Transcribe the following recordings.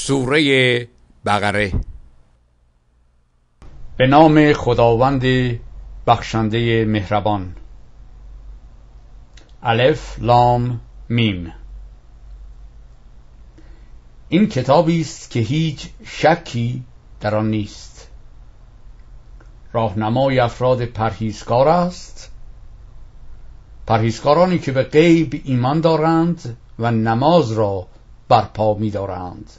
سوره بقره. به نام خداوند بخشنده مهربان. الف لام میم. این کتابی است که هیچ شکی در آن نیست. راهنمای افراد پرهیزکار است، پرهیزکارانی که به غیب ایمان دارند و نماز را برپا می دارند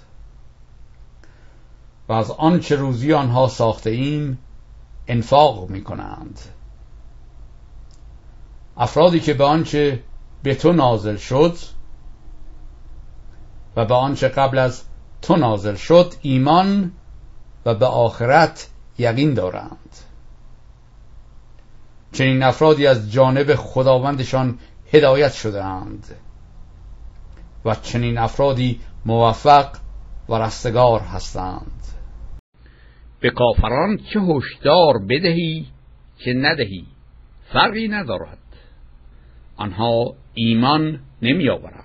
و از آنچه روزی آنها ساخته ایم انفاق می کنند. افرادی که به آنچه به تو نازل شد و به آنچه قبل از تو نازل شد ایمان و به آخرت یقین دارند، چنین افرادی از جانب خداوندشان هدایت شده‌اند و چنین افرادی موفق و رستگار هستند. به کافران چه هشدار بدهی که ندهی فرقی ندارد، آنها ایمان نمی آورند.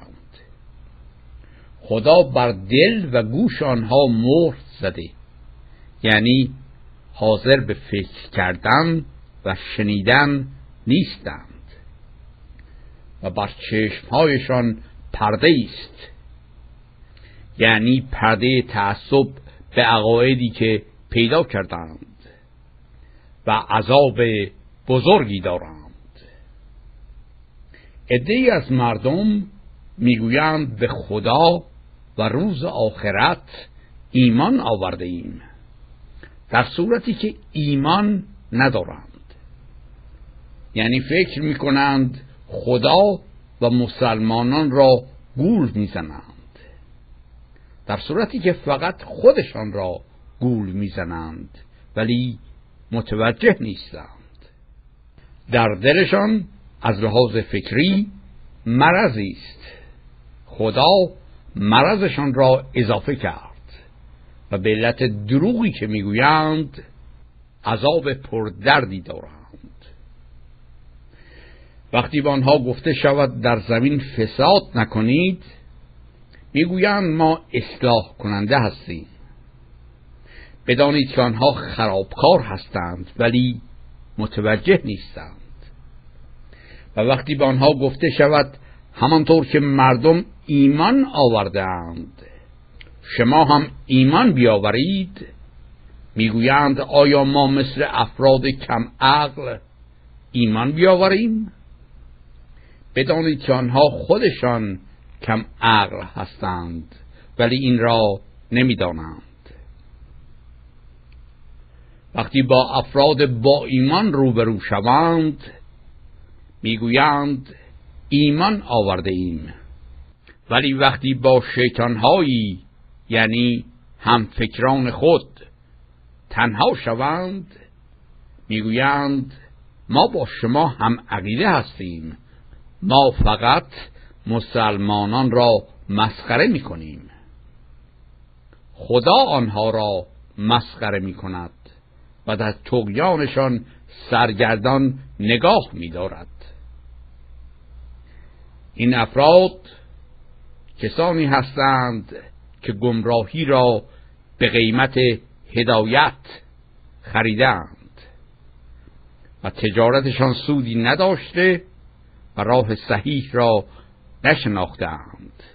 خدا بر دل و گوش آنها مهر زده، یعنی حاضر به فکر کردن و شنیدن نیستند و بر چشمهایشان پرده است، یعنی پرده تعصب به عقایدی که پیدا کردند و عذاب بزرگی دارند. عده‌ای از مردم میگویند به خدا و روز آخرت ایمان آورده ایم، در صورتی که ایمان ندارند. یعنی فکر میکنند خدا و مسلمانان را گول میزنند، در صورتی که فقط خودشان را گول میزنند ولی متوجه نیستند. در دلشان از لحاظ فکری مرضی است. خدا مرضشان را اضافه کرد و به علت دروغی که میگویند عذاب پردردی دارند. وقتی به آنها گفته شود در زمین فساد نکنید، میگویند ما اصلاح کننده هستیم. بدانید که آنها خرابکار هستند ولی متوجه نیستند. و وقتی به آنها گفته شود همانطور که مردم ایمان آورده‌اند شما هم ایمان بیاورید، میگویند آیا ما مثل افراد کم عقل ایمان بیاوریم؟ بدانید که آنها خودشان کم عقل هستند ولی این را نمیدانند. وقتی با افراد با ایمان روبرو شوند میگویند ایمان آورده ایم، ولی وقتی با شیطانهایی یعنی هم فکران خود تنها شوند میگویند ما با شما هم عقیده هستیم، ما فقط مسلمانان را مسخره میکنیم. خدا آنها را مسخره میکند و در طغیانشان سرگردان نگاه می‌دارد. این افراد کسانی هستند که گمراهی را به قیمت هدایت خریدند و تجارتشان سودی نداشته و راه صحیح را نشناختند.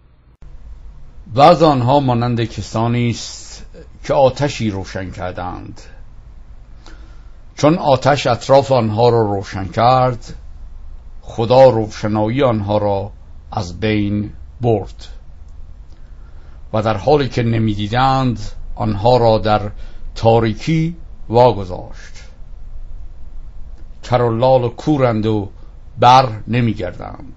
و از آنها مانند کسانی است که آتشی روشن کردند. چون آتش اطراف آنها را روشن کرد، خدا روشنایی آنها را از بین برد و در حالی که نمی‌دیدند آنها را در تاریکی واگذاشت. کر و لال و کورند و بر نمی‌گردند.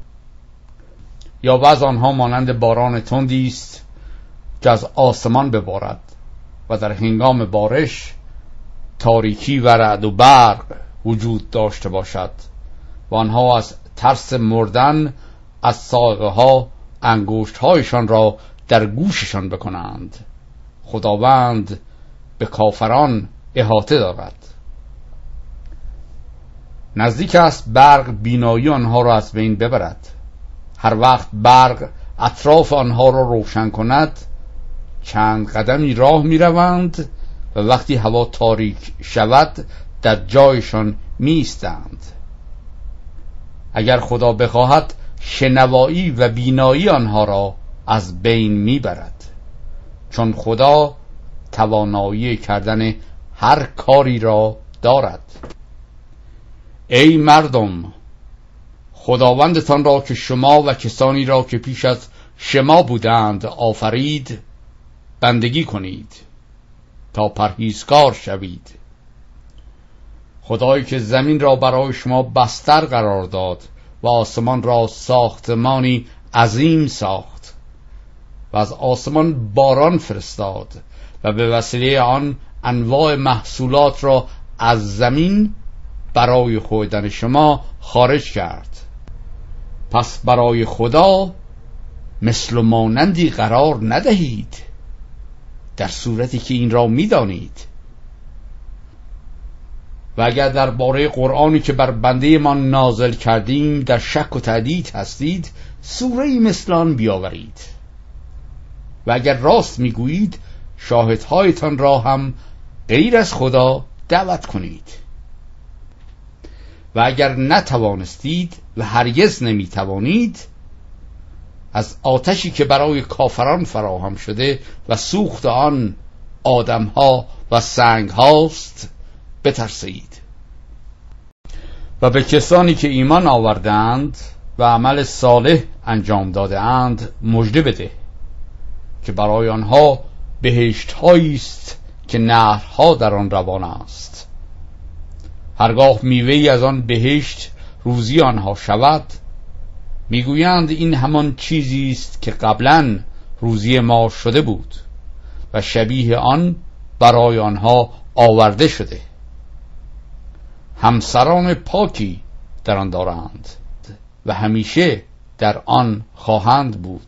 یا بعض آنها مانند باران تندی است که از آسمان ببارد و در هنگام بارش تاریکی و رعد و برق وجود داشته باشد و آنها از ترس مردن از ساقه ها انگشت هایشان را در گوششان بکنند. خداوند به کافران احاطه دارد. نزدیک است برق بینایی آنها را از بین ببرد. هر وقت برق اطراف آنها را روشن کند چند قدمی راه می روند و وقتی هوا تاریک شود در جایشان می ایستند. اگر خدا بخواهد شنوایی و بینایی آنها را از بین می برد، چون خدا توانایی کردن هر کاری را دارد. ای مردم، خداوندتان را که شما و کسانی را که پیش از شما بودند آفرید بندگی کنید تا پرهیزکار شوید. خدایی که زمین را برای شما بستر قرار داد و آسمان را ساختمانی عظیم ساخت و از آسمان باران فرستاد و به وسیله آن انواع محصولات را از زمین برای خوردن شما خارج کرد. پس برای خدا مثل و مانندی قرار ندهید، در صورتی که این را می‌دانید. و اگر درباره قرآنی که بر بنده ما نازل کردیم در شک و تردید هستید، سوره‌ای مثل آن بیاورید. و اگر راست میگویید شاهدهایتان را هم غیر از خدا دعوت کنید. و اگر نتوانستید و هرگز نمیتوانید، از آتشی که برای کافران فراهم شده و سوخت آن آدمها و سنگ هاست بترسید. و به کسانی که ایمان آوردند و عمل صالح انجام داده‌اند مژده بده که برای آنها بهشت‌هایی است که نهرها در آن روان است. هرگاه میوه‌ای از آن بهشت روزی آنها شود، میگویند این همان چیزی است که قبلا روزی ما شده بود و شبیه آن برای آنها آورده شده. همسران پاکی در آن دارند و همیشه در آن خواهند بود.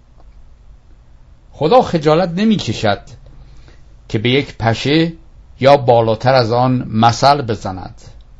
خدا خجالت نمی کشد که به یک پشه یا بالاتر از آن مثل بزند،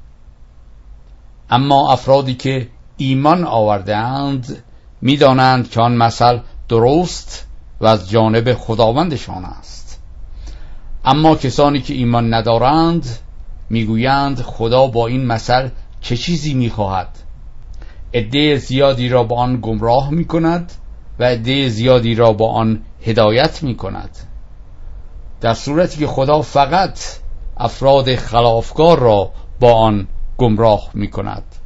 اما افرادی که ایمان آورده اند می دانند که آن مثل درست و از جانب خداوندشان است. اما کسانی که ایمان ندارند میگویند خدا با این مثل چه چیزی میخواهد؟ عده زیادی را با آن گمراه میکند و عده زیادی را با آن هدایت میکند، در صورتی که خدا فقط افراد خلافکار را با آن گمراه میکند.